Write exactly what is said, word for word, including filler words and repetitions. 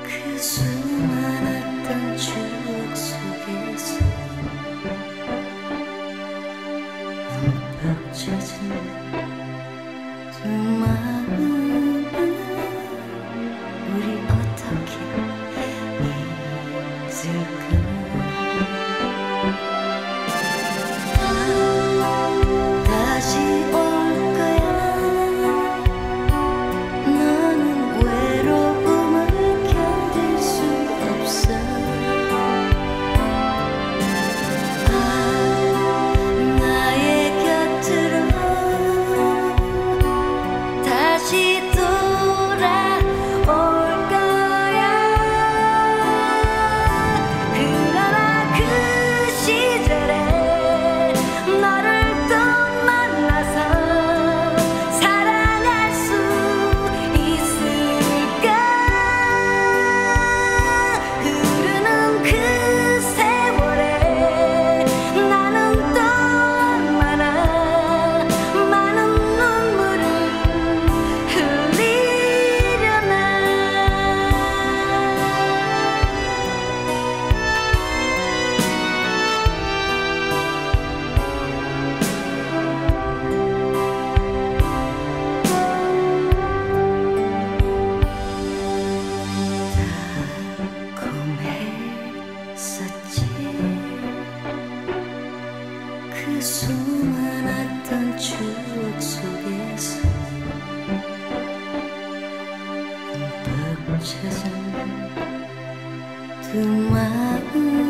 그 수많았던 추억 속에서 흠뻑 젖은 두 마음은 우리 어떻게 잊을까. 다시 올 거야. 너는 외로움을 견딜 수 없어. 아, 나의 곁으로 다시 돌아올 거야. 그러나 그 시절에 너를 또 만나서 사랑할 수 있을까. 흐르는 그 세월에 나는 또 얼마나 많은 눈물을 흘리려나. 달콤했었지 그 수많았던 추억 속에서 흠뻑 젖은 두 마음